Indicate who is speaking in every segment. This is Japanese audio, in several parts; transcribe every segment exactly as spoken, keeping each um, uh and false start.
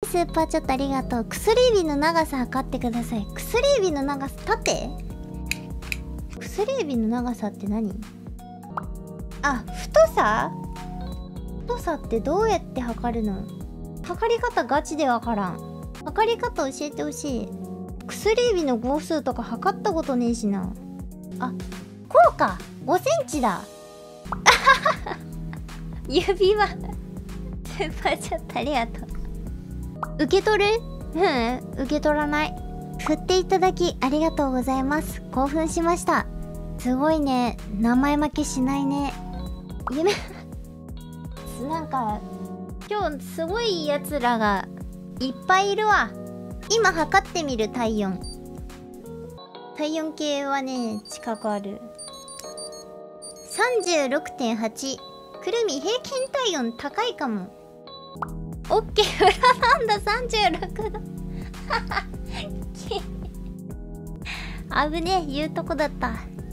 Speaker 1: スーパーチャットありがとう。薬指の長さ測ってください。薬指の長さ、縦？薬指の長さって何？あ、太さ？太さってどうやって測るの？測り方ガチでわからん。測り方教えてほしい。薬指の号数とか測ったことねえしな。あ、こうか。ごセンチだ。指輪。スーパーチャットありがとう。受け取る？うん、受け取らない。振っていただきありがとうございます。興奮しました。すごいね。名前負けしないね。夢なんか今日すごいやつらがいっぱいいるわ。今測ってみる。体温体温計はね近くある。 さんじゅうろくてんはち。 くるみ平均体温高いかも。オッケー。裏なんだ。さんじゅうろくど。危ねえ、言うとこだった。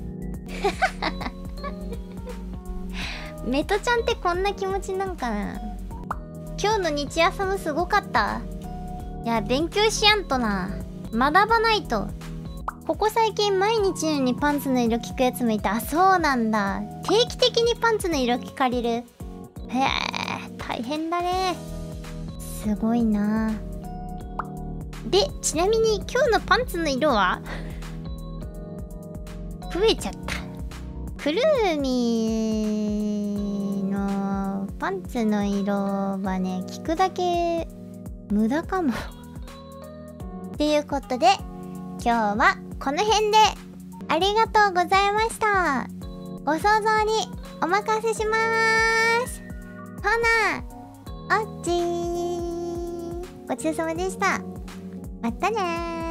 Speaker 1: メトちゃんってこんな気持ちなんかな。今日の日朝もすごかった。いや、勉強しやんとな。学ばないと。ここ最近毎日のようにパンツの色聞くやつもいた。あ、そうなんだ。定期的にパンツの色聞かれる。へえ、大変だね。すごいな。で、ちなみに今日のパンツの色は増えちゃった。くるみのパンツの色はね、聞くだけ無駄かも。ということで、今日はこの辺でありがとうございました。ご想像にお任せしまーす。ほな、おっちー。ごちそうさまでした。またねー。